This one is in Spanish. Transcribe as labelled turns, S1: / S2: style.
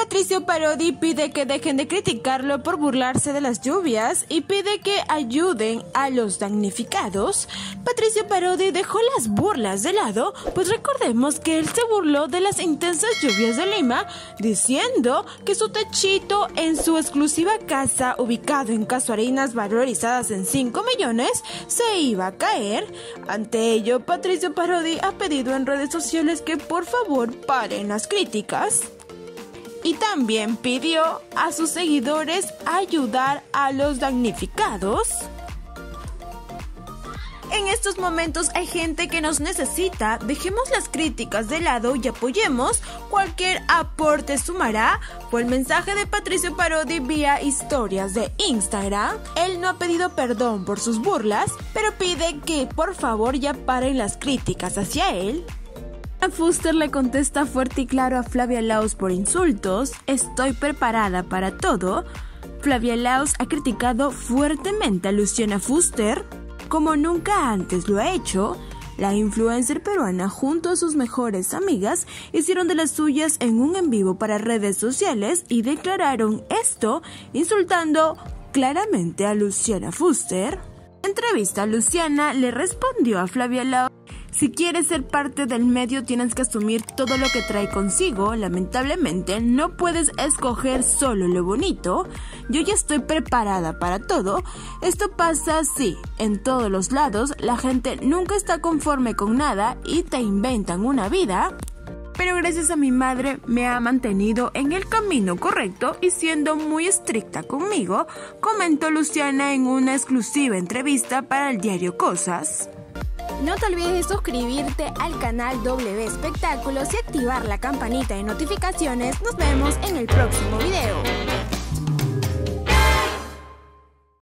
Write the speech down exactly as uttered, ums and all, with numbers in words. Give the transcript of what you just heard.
S1: Patricio Parodi pide que dejen de criticarlo por burlarse de las lluvias y pide que ayuden a los damnificados. Patricio Parodi dejó las burlas de lado, pues recordemos que él se burló de las intensas lluvias de Lima, diciendo que su techito en su exclusiva casa ubicado en Casuarinas valorizadas en cinco millones se iba a caer. Ante ello, Patricio Parodi ha pedido en redes sociales que por favor paren las críticas. Y también pidió a sus seguidores ayudar a los damnificados. En estos momentos hay gente que nos necesita, dejemos las críticas de lado y apoyemos, cualquier aporte sumará. Fue el mensaje de Patricio Parodi vía historias de Instagram. Él no ha pedido perdón por sus burlas, pero pide que por favor ya paren las críticas hacia él. Fuster le contesta fuerte y claro a Flavia Laos por insultos: estoy preparada para todo. Flavia Laos ha criticado fuertemente a Luciana Fuster, como nunca antes lo ha hecho. La influencer peruana junto a sus mejores amigas hicieron de las suyas en un en vivo para redes sociales y declararon esto, insultando claramente a Luciana Fuster. En entrevista, Luciana le respondió a Flavia Laos: si quieres ser parte del medio tienes que asumir todo lo que trae consigo. Lamentablemente no puedes escoger solo lo bonito. Yo ya estoy preparada para todo. Esto pasa así en todos los lados. La gente nunca está conforme con nada y te inventan una vida. Pero gracias a mi madre me ha mantenido en el camino correcto y siendo muy estricta conmigo, comentó Luciana en una exclusiva entrevista para el diario Cosas.
S2: No te olvides de suscribirte al canal W Espectáculos y activar la campanita de notificaciones. Nos vemos en el próximo video.